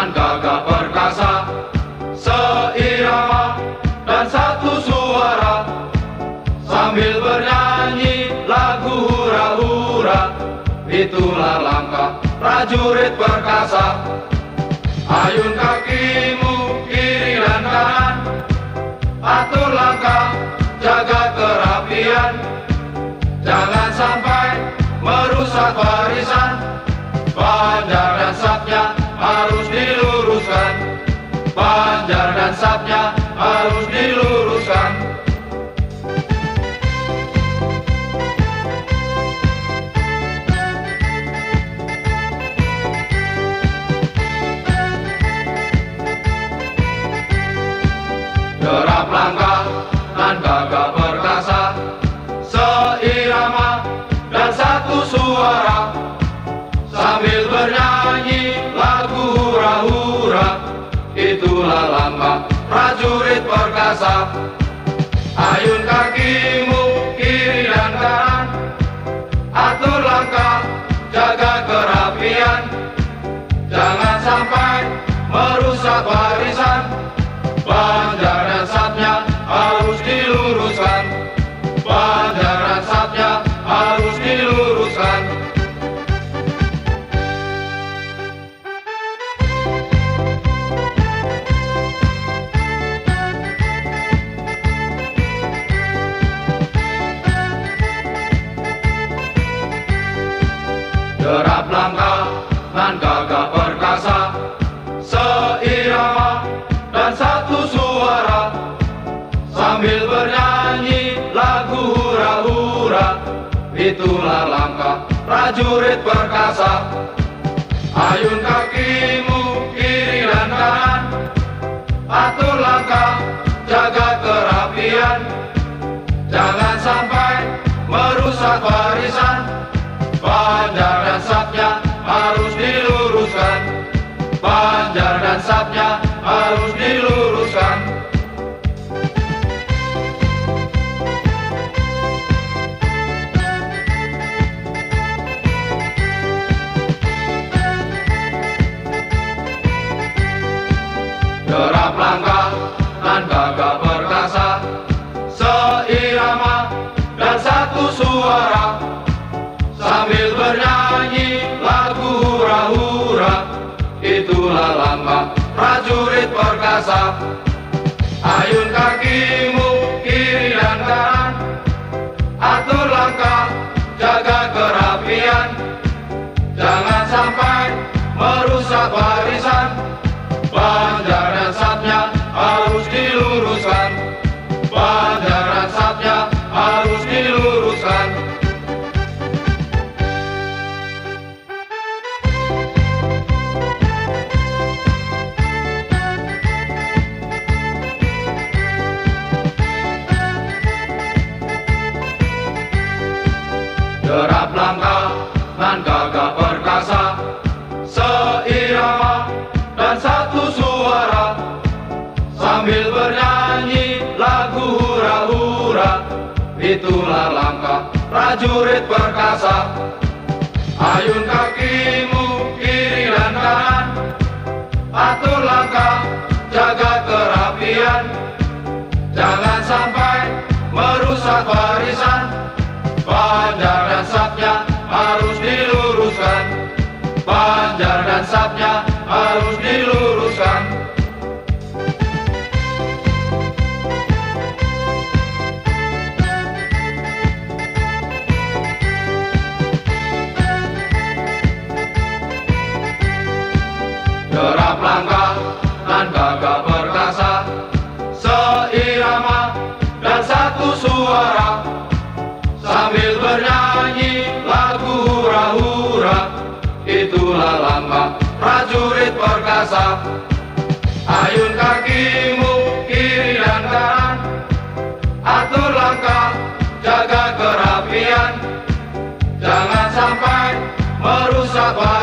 dan gagah perkasa, seirama dan satu suara, sambil bernyanyi lagu hura-hura. Itulah langkah prajurit perkasa. Ayun kakimu kiri dan kanan, atur langkah, jaga kerapian. Jangan sampai merusak barisan, panjar dan sapnya harus diluruskan. Panjar dan sapnya harus diluruskan. Derap langkah dan gagah perkasa, seirama dan satu suara, sambil bernyanyi lagu hura-hura. Itulah langkah prajurit perkasa. Ayun kakimu kiri dan kanan, atur langkah, jaga kerapian. Jangan sampai merusak barisan, panjar dan sapnya harus diluruskan. Panjar dan sapnya harus diluruskan. Derap langkah dan gagah perkasa, seirama dan satu suara, sambil bernyanyi lagu hura-hura. Itulah langkah prajurit perkasa. Ayun kakimu kiri dan kanan, atur langkah, jaga kerapian. Jangan sampai merusak barisan, panjar dan sapnya harus diluruskan. Panjar dan sapnya harus diluruskan. Derap langkah dan gagah perkasa, seirama dan satu suara, sambil bernyanyi lagu hura-hura. Itulah langkah prajurit perkasa. Ayun kakimu kiri dan kanan, atur langkah, jaga kerapian. Jangan sampai merusak barisan, panjar dan sapnya harus diluruskan. Panjar dan sapnya harus diluruskan. Derap langkah dan gagah perkasa, seirama dan satu suara, sambil bernyanyi lagu hura-hura. Itulah langkah prajurit perkasa. Ayun kakimu kiri dan kanan, atur langkah, jaga kerapian. Jangan sampai merusak barisan, panjar dan sapnya harus diluruskan. Panjar dan sapnya harus diluruskan. Derap langkah dan gagah perkasa, seirama dan satu suara, sambil bernyanyi lagu hura-hura. Itulah langkah prajurit perkasa. Ayun kakimu kiri dan kanan, atur langkah, jaga kerapian. Jangan sampai merusak